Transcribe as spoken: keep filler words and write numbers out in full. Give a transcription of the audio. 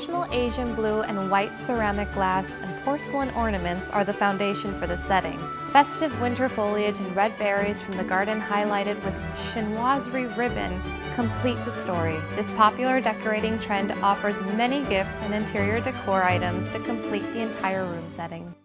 Traditional Asian blue and white ceramic glass and porcelain ornaments are the foundation for the setting. Festive winter foliage and red berries from the garden highlighted with chinoiserie ribbon complete the story. This popular decorating trend offers many gifts and interior decor items to complete the entire room setting.